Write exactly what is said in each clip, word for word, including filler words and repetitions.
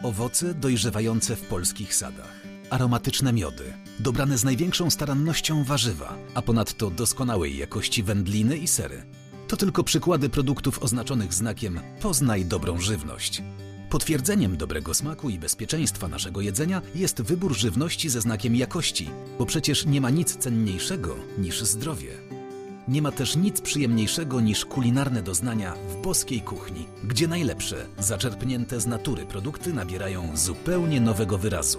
Owoce dojrzewające w polskich sadach, aromatyczne miody, dobrane z największą starannością warzywa, a ponadto doskonałej jakości wędliny i sery. To tylko przykłady produktów oznaczonych znakiem „Poznaj dobrą żywność”. Potwierdzeniem dobrego smaku i bezpieczeństwa naszego jedzenia jest wybór żywności ze znakiem jakości, bo przecież nie ma nic cenniejszego niż zdrowie. Nie ma też nic przyjemniejszego niż kulinarne doznania w boskiej kuchni, gdzie najlepsze, zaczerpnięte z natury produkty nabierają zupełnie nowego wyrazu.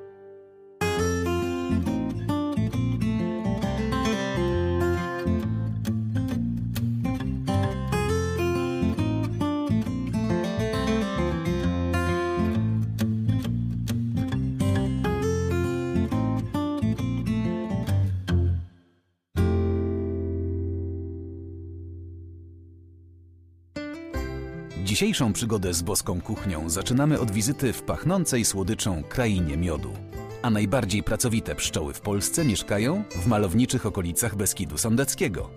Dzisiejszą przygodę z boską kuchnią zaczynamy od wizyty w pachnącej słodyczą krainie miodu. A najbardziej pracowite pszczoły w Polsce mieszkają w malowniczych okolicach Beskidu Sądeckiego.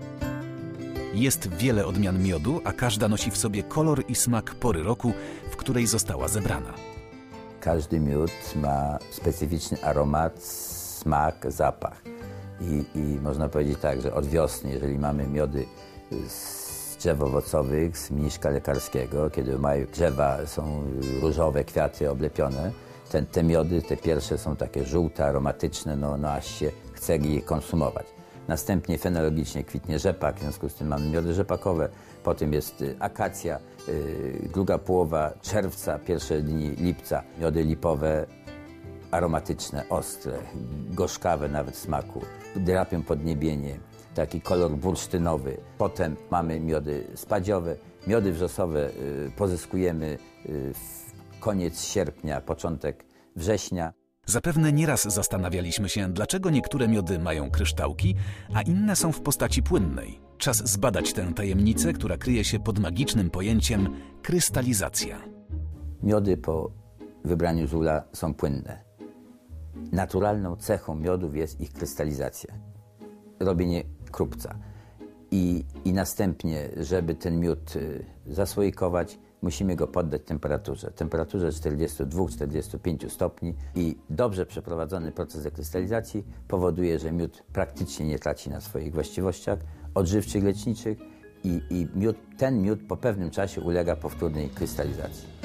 Jest wiele odmian miodu, a każda nosi w sobie kolor i smak pory roku, w której została zebrana. Każdy miód ma specyficzny aromat, smak, zapach. I, i można powiedzieć tak, że od wiosny, jeżeli mamy miody z drzew owocowych, z mniszka lekarskiego, kiedy mają drzewa, są różowe kwiaty oblepione, te, te miody, te pierwsze są takie żółte, aromatyczne, no, no aż się chce je konsumować. Następnie fenologicznie kwitnie rzepak, w związku z tym mamy miody rzepakowe, potem jest akacja, yy, druga połowa czerwca, pierwsze dni lipca, miody lipowe, aromatyczne, ostre, gorzkawe nawet w smaku, drapią podniebienie, taki kolor bursztynowy. Potem mamy miody spadziowe, miody wrzosowe y, pozyskujemy y, w koniec sierpnia, początek września. Zapewne nieraz zastanawialiśmy się, dlaczego niektóre miody mają kryształki, a inne są w postaci płynnej. Czas zbadać tę tajemnicę, która kryje się pod magicznym pojęciem krystalizacja. Miody po wybraniu żula są płynne. Naturalną cechą miodów jest ich krystalizacja. Robienie krupca. I, I następnie, żeby ten miód y, zasłoikować, musimy go poddać temperaturze. Temperaturze czterdziestu dwóch do czterdziestu pięciu stopni i dobrze przeprowadzony proces dekrystalizacji powoduje, że miód praktycznie nie traci na swoich właściwościach odżywczych, leczniczych i, i miód, ten miód po pewnym czasie ulega powtórnej krystalizacji.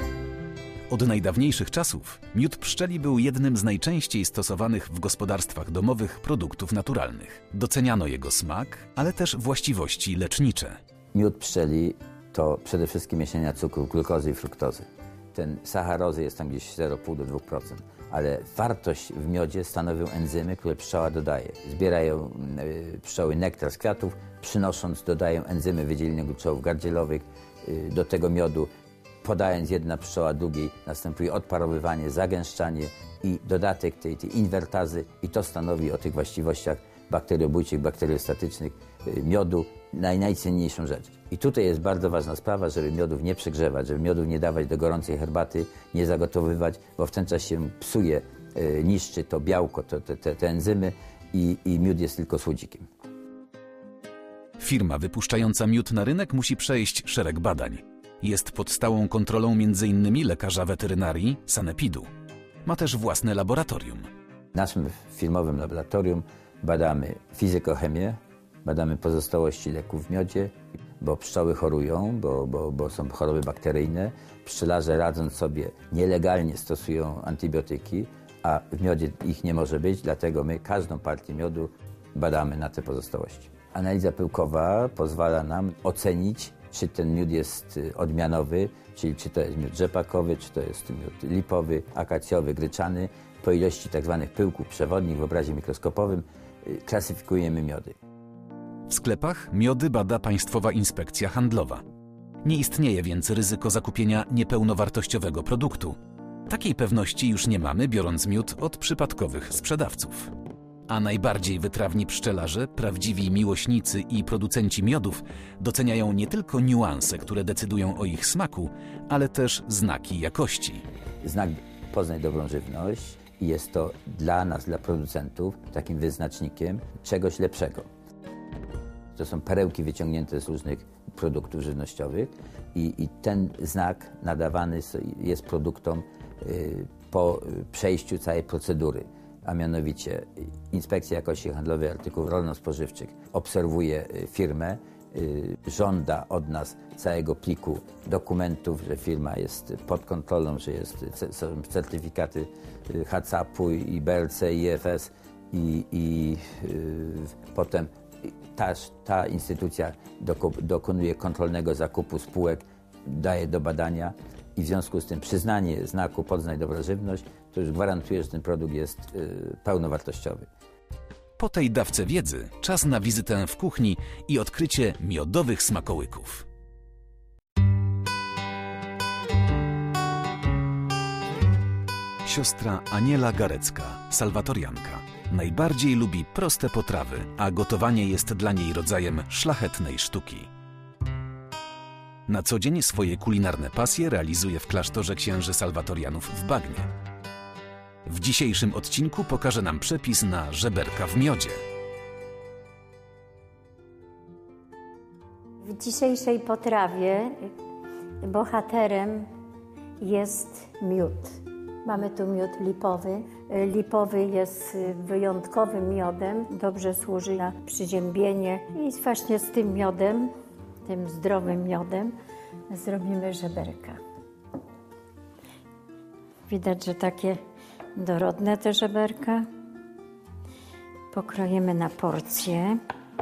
Od najdawniejszych czasów miód pszczeli był jednym z najczęściej stosowanych w gospodarstwach domowych produktów naturalnych. Doceniano jego smak, ale też właściwości lecznicze. Miód pszczeli to przede wszystkim mieszania cukru, glukozy i fruktozy. Ten sacharozy jest tam gdzieś zero przecinek pięć do dwóch procent, ale wartość w miodzie stanowią enzymy, które pszczoła dodaje. Zbierają y, pszczoły nektar z kwiatów, przynosząc, dodają enzymy wydzielenia gruczołów gardzielowych y, do tego miodu. Podając jedna pszczoła drugiej, następuje odparowywanie, zagęszczanie i dodatek tej, tej inwertazy i to stanowi o tych właściwościach bakteriobójczych, bakteriostatycznych miodu naj, najcenniejszą rzecz. I tutaj jest bardzo ważna sprawa, żeby miodów nie przegrzewać, żeby miodów nie dawać do gorącej herbaty, nie zagotowywać, bo w ten czas się psuje, e, niszczy to białko, to, te, te, te enzymy i, i miód jest tylko słodzikiem. Firma wypuszczająca miód na rynek musi przejść szereg badań. Jest pod stałą kontrolą m.in. lekarza weterynarii, sanepidu. Ma też własne laboratorium. W naszym firmowym laboratorium badamy fizykochemię, badamy pozostałości leków w miodzie, bo pszczoły chorują, bo, bo, bo są choroby bakteryjne. Pszczelarze, radząc sobie, nielegalnie stosują antybiotyki, a w miodzie ich nie może być, dlatego my każdą partię miodu badamy na te pozostałości. Analiza pyłkowa pozwala nam ocenić, czy ten miód jest odmianowy, czyli czy to jest miód rzepakowy, czy to jest miód lipowy, akacjowy, gryczany. Po ilości tzw. pyłków przewodnich w obrazie mikroskopowym klasyfikujemy miody. W sklepach miody bada Państwowa Inspekcja Handlowa. Nie istnieje więc ryzyko zakupienia niepełnowartościowego produktu. Takiej pewności już nie mamy, biorąc miód od przypadkowych sprzedawców. A najbardziej wytrawni pszczelarze, prawdziwi miłośnicy i producenci miodów doceniają nie tylko niuanse, które decydują o ich smaku, ale też znaki jakości. Znak Poznaj dobrą żywność i jest to dla nas, dla producentów, takim wyznacznikiem czegoś lepszego. To są perełki wyciągnięte z różnych produktów żywnościowych i, i ten znak nadawany jest produktom po przejściu całej procedury, a mianowicie Inspekcja Jakości Handlowej Artykułów Rolno-Spożywczych obserwuje firmę, żąda od nas całego pliku dokumentów, że firma jest pod kontrolą, że jest, są certyfikaty H C A P u i B R C, i F S i, i yy, potem ta, ta instytucja dokonuje kontrolnego zakupu spółek, daje do badania i w związku z tym przyznanie znaku Poznań Dobra Żywność to już gwarantuje, że ten produkt jest yy, pełnowartościowy. Po tej dawce wiedzy czas na wizytę w kuchni i odkrycie miodowych smakołyków. Siostra Aniela Garecka, salwatorianka, najbardziej lubi proste potrawy, a gotowanie jest dla niej rodzajem szlachetnej sztuki. Na co dzień swoje kulinarne pasje realizuje w klasztorze księży salwatorianów w Bagnie. W dzisiejszym odcinku pokaże nam przepis na żeberka w miodzie. W dzisiejszej potrawie bohaterem jest miód. Mamy tu miód lipowy. Lipowy jest wyjątkowym miodem, dobrze służy na przyziębienie i właśnie z tym miodem, tym zdrowym miodem zrobimy żeberka. Widać, że takie dorodne te żeberka. Pokroimy na porcje.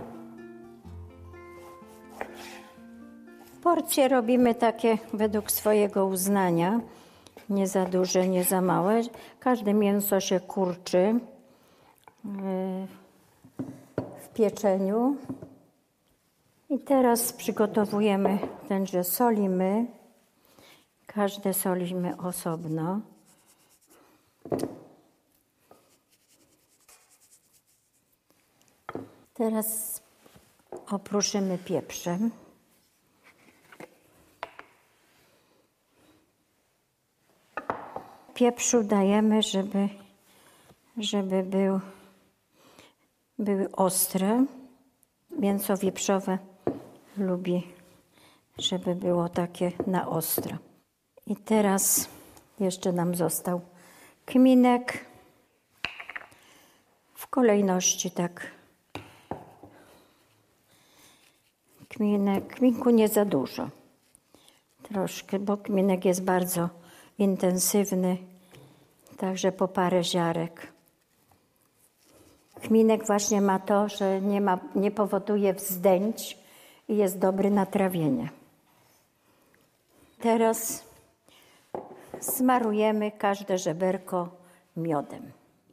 Porcje robimy takie według swojego uznania. Nie za duże, nie za małe. Każde mięso się kurczy w pieczeniu. I teraz przygotowujemy tenże solimy. Każde solimy osobno. Teraz opruszymy pieprzem. Pieprzu dajemy, żeby, żeby był, były ostre. Mięso wieprzowe lubi, żeby było takie na ostro. I teraz jeszcze nam został kminek. W kolejności tak. Kminek, kminku nie za dużo. Troszkę, bo kminek jest bardzo intensywny, także po parę ziarek. Kminek właśnie ma to, że nie, ma, nie powoduje wzdęć i jest dobry na trawienie. Teraz smarujemy każde żeberko miodem.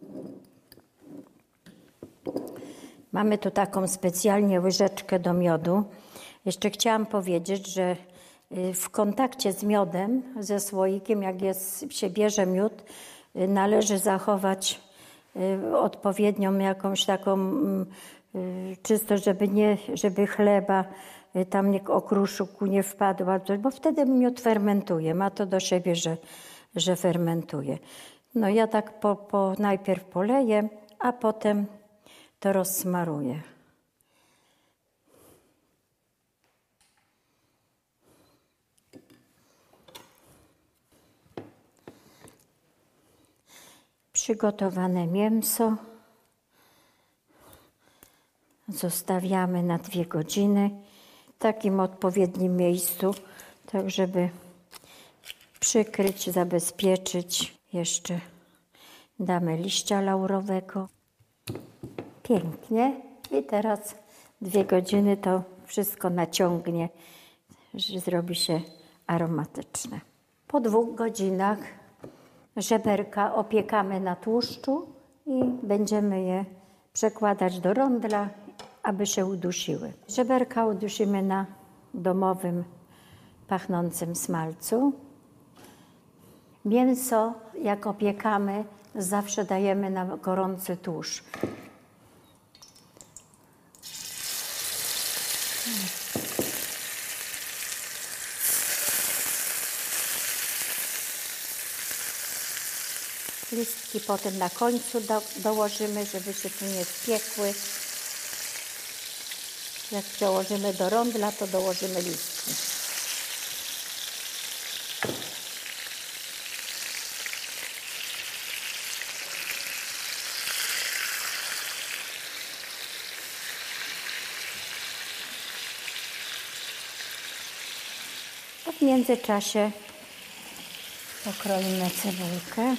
Mamy tu taką specjalnie łyżeczkę do miodu. Jeszcze chciałam powiedzieć, że w kontakcie z miodem, ze słoikiem, jak jest, się bierze miód, należy zachować odpowiednią jakąś taką czystość, żeby, nie, żeby chleba tam nie okruszyku nie wpadła, bo wtedy miód fermentuje. Ma to do siebie, że, że fermentuje. No ja tak po, po, najpierw poleję, a potem to rozsmaruję. Przygotowane mięso zostawiamy na dwie godziny w takim odpowiednim miejscu, tak żeby przykryć, zabezpieczyć. Jeszcze damy liścia laurowego. Pięknie. I teraz dwie godziny to wszystko naciągnie, że zrobi się aromatyczne. Po dwóch godzinach żeberka opiekamy na tłuszczu i będziemy je przekładać do rondla, aby się udusiły. Żeberka udusimy na domowym, pachnącym smalcu. Mięso, jak opiekamy, zawsze dajemy na gorący tłuszcz. Listki potem na końcu do, dołożymy, żeby się tu nie spiekły. Jak przełożymy do rondla, to dołożymy listki. A w międzyczasie pokroimy cebulkę.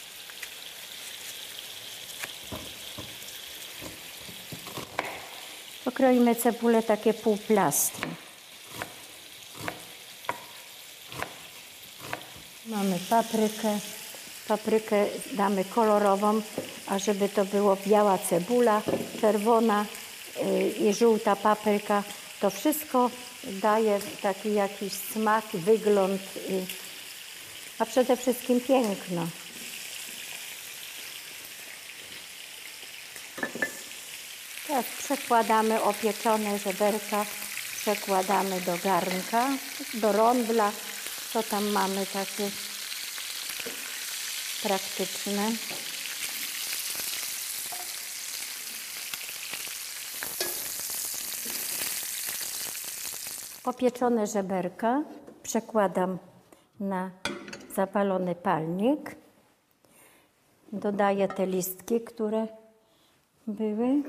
Pokroimy cebulę takie półplastry. Mamy paprykę. Paprykę damy kolorową, a żeby to było biała cebula, czerwona i żółta papryka. To wszystko daje taki jakiś smak, wygląd, a przede wszystkim piękno. Teraz przekładamy opieczone żeberka, przekładamy do garnka, do rondla, co tam mamy takie praktyczne. Opieczone żeberka przekładam na zapalony palnik. Dodaję te listki, które były.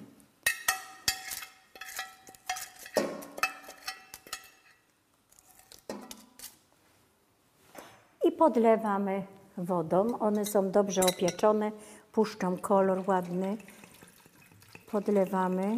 I podlewamy wodą. One są dobrze opieczone, puszczą kolor ładny. Podlewamy.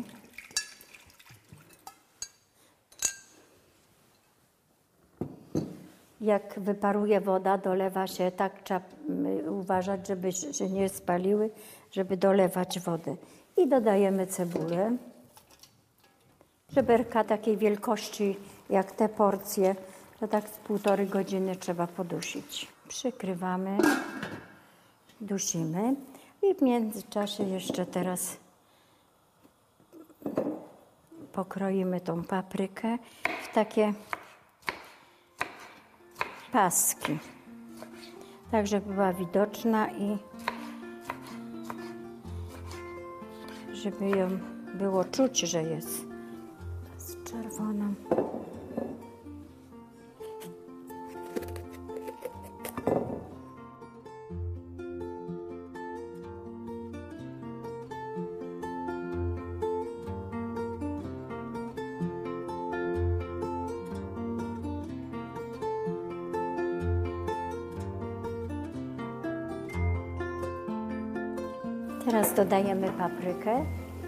Jak wyparuje woda, dolewa się, tak trzeba uważać, żeby się nie spaliły, żeby dolewać wodę. I dodajemy cebulę. Żeberka takiej wielkości jak te porcje, to tak z półtorej godziny trzeba podusić. Przykrywamy, dusimy i w międzyczasie jeszcze teraz pokroimy tą paprykę w takie paski, tak żeby była widoczna i żeby ją było czuć, że jest z czerwoną. Teraz dodajemy paprykę,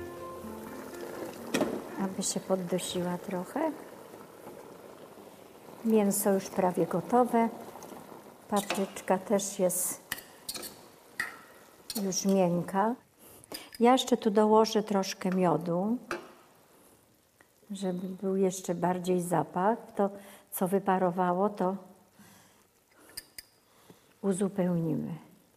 aby się poddusiła trochę. Mięso już prawie gotowe. Papryczka też jest już miękka. Ja jeszcze tu dołożę troszkę miodu, żeby był jeszcze bardziej zapach. To, co wyparowało, to uzupełnimy.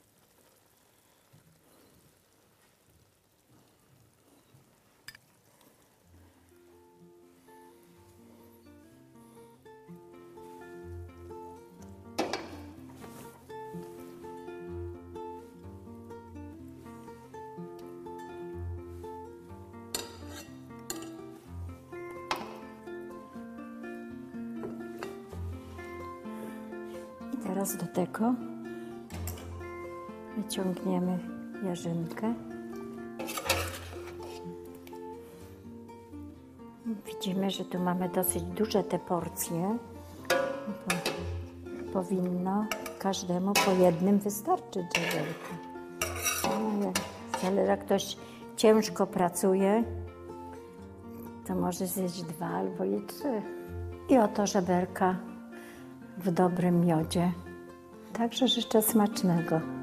Teraz do tego wyciągniemy jarzynkę. Widzimy, że tu mamy dosyć duże te porcje. Powinno każdemu po jednym wystarczyć żeberka. Ale jak ktoś ciężko pracuje, to może zjeść dwa albo i trzy. I oto żeberka w dobrym miodzie. Także życzę smacznego.